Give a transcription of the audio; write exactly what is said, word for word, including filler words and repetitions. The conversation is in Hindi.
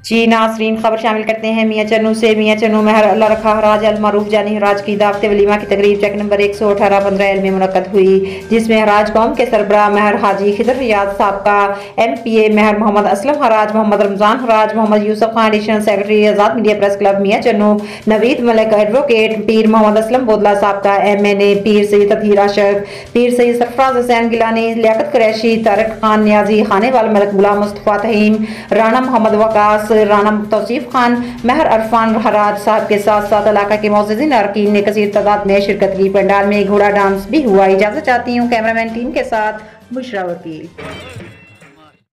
जी नाज़रीन, खबर शामिल करते हैं मियाँ चन्नू से। मियाँ चन्नू महर अल्लाह रखा हराज अल मरूफ जानी हराज की दावत वलीमा की तकरीब चेक नंबर एक सौ अठारह पंद्रह एल में मुनक्कद हुई, जिसमें हराज कौम के सरबराह महर हाजी खिदर रियाज साबका M P A Mehar Mohammad Aslam Haraj, Mohammad Ramzan Haraj, Mohammad Yousuf Khan additional secretary Azad media press club Mian Channu, Naveed Malik advocate, पीर मोहम्मद असलम बोदला साबका एम एन ए, पीर सैयद ततहीर आशक, पीर सैयद सरफराज हुसैन गिलानी, लियाकत कुरैशी, तारिक खान नियाजी, खाने वाल मलिक गुलाम मुस्तफा तहीम, राना मोहम्मद वकास, राना तौसीफ खान, महर अरफान हराज साहब के साथ साथ इलाका के मोअज़्ज़िज़ीन अरकीन ने कसीर तादाद में शिरकत की। पंडाल में घोड़ा डांस भी हुआ। इजाजत चाहती हूँ कैमरामैन टीम के साथ बुशरा वकील।